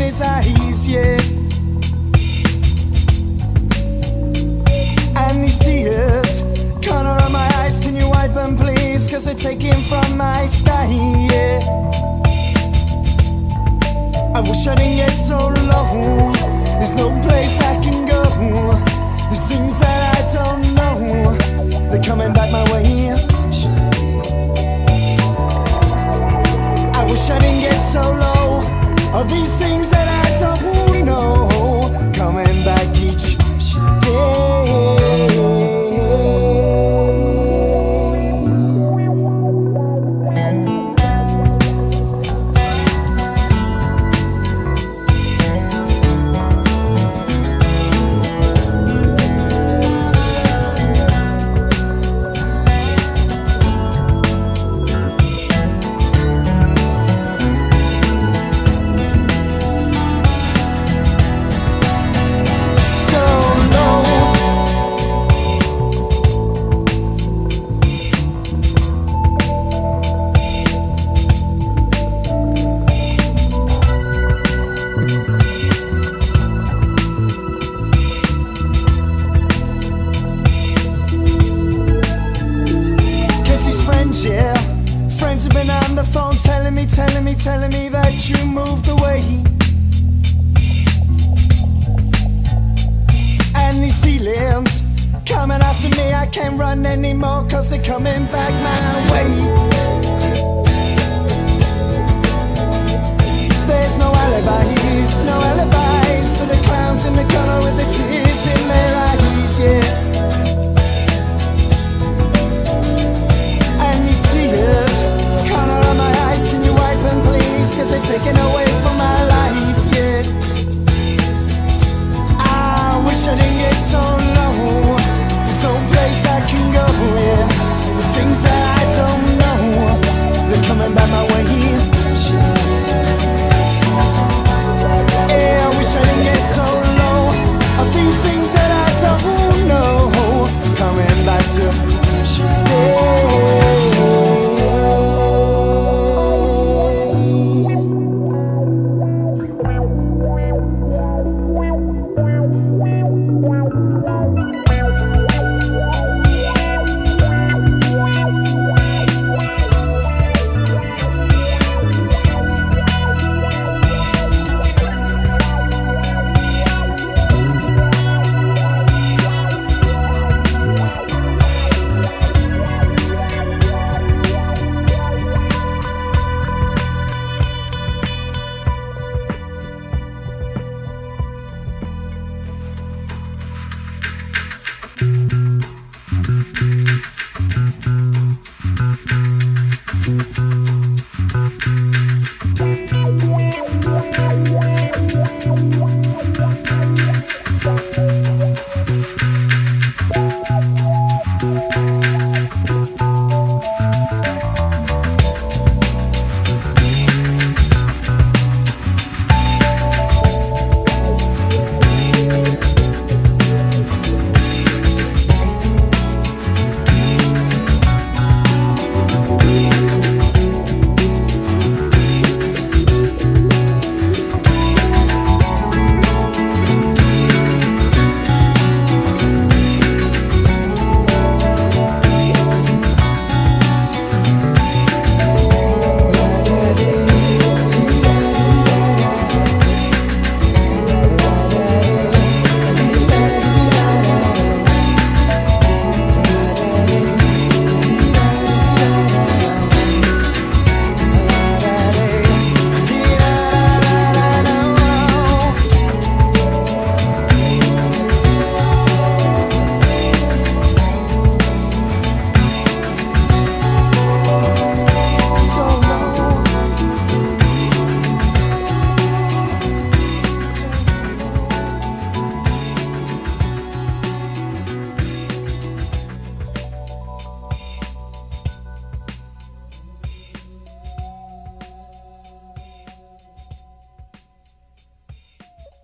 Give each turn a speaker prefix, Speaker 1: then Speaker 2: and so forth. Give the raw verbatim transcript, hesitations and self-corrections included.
Speaker 1: his eyes, yeah. And these tears corner of my eyes, can you wipe them please? Cause they're taken from my style, yeah. I wish I didn't get so low. There's no place I can go. There's things that I don't know. They're coming back my way. I wish I didn't get so low. All these things that I don't know coming back each day. Yeah, friends have been on the phone telling me, telling me, telling me that you moved away. And these feelings coming after me, I can't run anymore cause they're coming back my way.